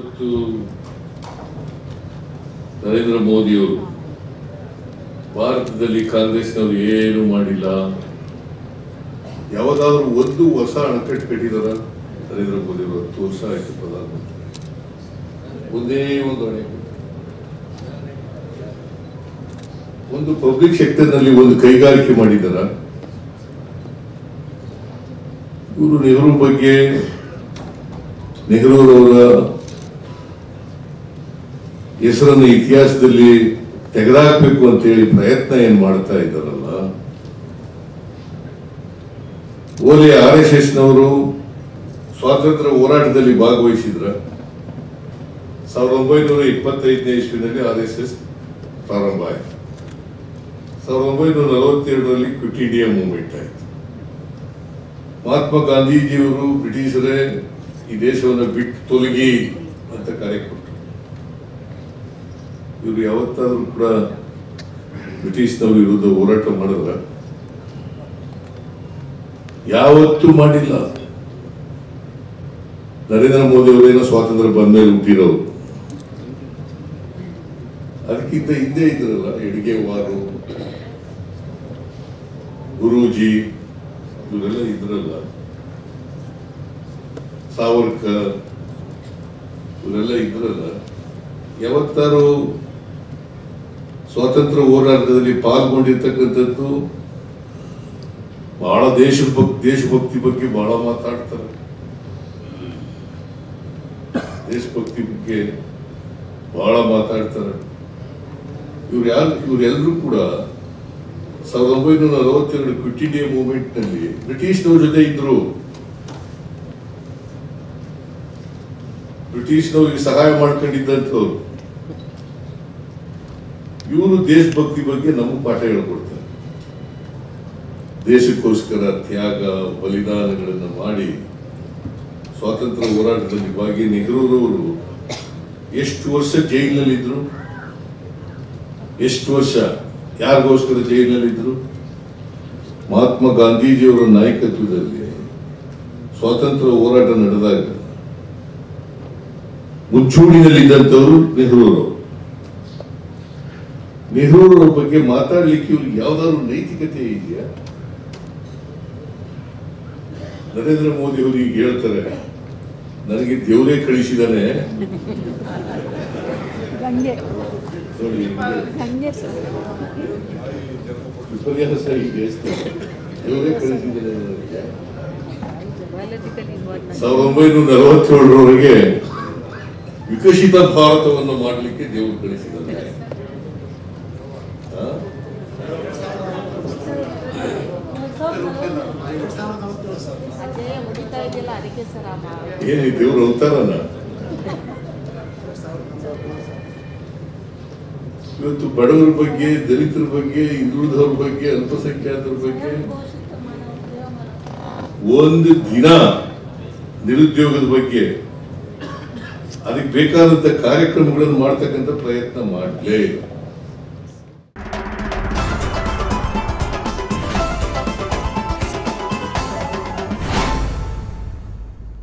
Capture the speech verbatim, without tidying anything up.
ಇವತ್ತು ನರೇಂದ್ರ ಮೋದಿಯವರು ಭಾರತದಲ್ಲಿ ಕಾಂಗ್ರೆಸ್ನವರು ಏನು ಮಾಡಿಲ್ಲ, ಯಾವ್ದಾದ್ರು ಒಂದು ಹೊಸ ಅಣೆಕಟ್ಟು ಕಟ್ಟಿದಾರ? ನರೇಂದ್ರ ಮೋದಿ ಅವರು ಹತ್ತು ವರ್ಷ ಆಯ್ತು ಪ್ರಧಾನಮಂತ್ರಿ, ಒಂದೇ ಒಂದು ಅಣೆಕಟ್ಟು. ಒಂದು ಪಬ್ಲಿಕ್ ಸೆಕ್ಟರ್ ನಲ್ಲಿ ಒಂದು ಕೈಗಾರಿಕೆ ಮಾಡಿದಾರ? ಇವರು ನೆಹರು ಬಗ್ಗೆ, ನೆಹರೂರವರ ಹೆಸರನ್ನು ಇತಿಹಾಸದಲ್ಲಿ ತೆಗೆದಾಕಬೇಕು ಅಂತ ಹೇಳಿ ಪ್ರಯತ್ನ ಏನ್ ಮಾಡ್ತಾ ಇದ್ದಾರಲ್ಲ. ಓಲೆ ಆರ್ ಎಸ್ ಎಸ್ ನವರು ಸ್ವಾತಂತ್ರ್ಯ ಹೋರಾಟದಲ್ಲಿ ಭಾಗವಹಿಸಿದ್ರ? ಸಾವಿರದ ಒಂಬೈನೂರ ಇಪ್ಪತ್ತೈದನೇ ಇಸ್ವಿನಲ್ಲಿ ಆರ್ ಎಸ್ ಎಸ್ ಪ್ರಾರಂಭ ಆಯಿತು. ಸಾವಿರದ ಒಂಬೈನೂರ ನಲವತ್ತೆರಡರಲ್ಲಿ ಕ್ವಿಟ್ ಇಂಡಿಯಾ ಮೂವ್ಮೆಂಟ್ ಆಯಿತು. ಮಹಾತ್ಮ ಗಾಂಧೀಜಿಯವರು ಬ್ರಿಟಿಷರೇ ಈ ದೇಶವನ್ನು ಬಿಟ್ಟು ತೊಲಗಿ ಅಂತ ಕರೆ ಕೊಟ್ಟರು. ಇವರು ಯಾವತ್ತಾದ್ರೂ ಕೂಡ ಬ್ರಿಟಿಷ್ನವ್ರ ವಿರುದ್ಧ ಹೋರಾಟ ಮಾಡಿದ್ರ? ಯಾವತ್ತೂ ಮಾಡಿಲ್ಲ. ನರೇಂದ್ರ ಮೋದಿ ಅವರೇನೋ ಸ್ವಾತಂತ್ರ್ಯ ಬಂದ ಮೇಲೆ ಹುಟ್ಟಿರೋರು, ಅದಕ್ಕಿಂತ ಹಿಂದೆ ಇದ್ರಲ್ಲ ಹೆಡ್ಗೇವಾರು, ಗುರೂಜಿ, ಇವರೆಲ್ಲ ಇದ್ರಲ್ಲ, ಸಾವರ್ಕರ್, ಇವರೆಲ್ಲ ಇದ್ರಲ್ಲ. ಯಾವತ್ತಾರು ಸ್ವಾತಂತ್ರ್ಯ ಹೋರಾಟದಲ್ಲಿ ಪಾಲ್ಗೊಂಡಿರ್ತಕ್ಕಂಥದ್ದು ಬಹಳ ದೇಶಭಕ್ತಿ ದೇಶಭಕ್ತಿ ಬಗ್ಗೆ ಬಹಳ ಮಾತಾಡ್ತಾರೆ. ದೇಶಭಕ್ತಿ ಬಗ್ಗೆ ಬಹಳ ಮಾತಾಡ್ತಾರೆ. ಇವ್ರು ಯಾರು? ಇವರೆಲ್ಲರೂ ಕೂಡ ಸಾವಿರದ ಒಂಬೈನೂರ ನಲವತ್ತೆರಡು ಕ್ವಿಟ್ ಇಂಡಿಯಾ ಮೂವ್ಮೆಂಟ್ ನಲ್ಲಿ ಬ್ರಿಟಿಷ್ನವ್ರ ಜೊತೆ ಇದ್ರು. ಬ್ರಿಟಿಷ್ನವ್ರಿಗೆ ಸಹಾಯ ಮಾಡ್ಕೊಂಡಿದ್ದಂಥವ್ರು. ಇವರು ದೇಶಭಕ್ತಿ ಬಗ್ಗೆ ನಮಗೆ ಪಾಠ ಹೇಳ್ಕೊಡ್ತಾರೆ. ದೇಶಕ್ಕೋಸ್ಕರ ತ್ಯಾಗ ಬಲಿದಾನಗಳನ್ನು ಮಾಡಿ ಸ್ವಾತಂತ್ರ್ಯ ಹೋರಾಟದಲ್ಲಿ ಭಾಗಿ ನೆಹರೂರವರು ಎಷ್ಟು ವರ್ಷ ಜೈಲಿನಲ್ಲಿದ್ರು? ಎಷ್ಟು ವರ್ಷ ಯಾರಿಗೋಸ್ಕರ ಜೈಲಿನಲ್ಲಿದ್ರು? ಮಹಾತ್ಮ ಗಾಂಧೀಜಿಯವರ ನಾಯಕತ್ವದಲ್ಲಿ ಸ್ವಾತಂತ್ರ್ಯ ಹೋರಾಟ ನಡೆದಾಗ ಮುಂಚೂಣಿನಲ್ಲಿದ್ದಂಥವರು ನೆಹರೂರವರು. ನೆಹರೂರವರ ಬಗ್ಗೆ ಮಾತಾಡ್ಲಿಕ್ಕೆ ಇವ್ರಿಗೆ ಯಾವ್ದಾದ್ರು ನೈತಿಕತೆ ಇದೆಯಾ? ನರೇಂದ್ರ ಮೋದಿ ಅವರು ಈಗ ಹೇಳ್ತಾರೆ, ನನಗೆ ದೇವರೇ ಕಳಿಸಿದಾನೆ. ವಿಪರ್ಯಾಸ ಹೀಗೆ ದೇವರೇ ಕಳಿಸಿದಾನೆ ನನಗೆ. ಸಾವಿರದ ಒಂಬೈನೂರ ನಲವತ್ತೇಳರವರೆಗೆ ವಿಕಸಿತ ಭಾರತವನ್ನು ಮಾಡಲಿಕ್ಕೆ ದೇವರು ಕಳಿಸಿದ್ದಾರೆ. ಏನಿ ದೇವ್ರು ಅವತಾರನ? ಇವತ್ತು ಬಡವರ ಬಗ್ಗೆ, ದಲಿತರ ಬಗ್ಗೆ, ಹಿಂದುಳಿದವ್ರ ಬಗ್ಗೆ, ಅಲ್ಪಸಂಖ್ಯಾತರ ಬಗ್ಗೆ ಒಂದು ದಿನ, ನಿರುದ್ಯೋಗದ ಬಗ್ಗೆ ಅದಕ್ಕೆ ಬೇಕಾದಂತ ಕಾರ್ಯಕ್ರಮಗಳನ್ನು ಮಾಡ್ತಕ್ಕಂಥ ಪ್ರಯತ್ನ ಮಾಡಲೇ ಇಲ್ಲ.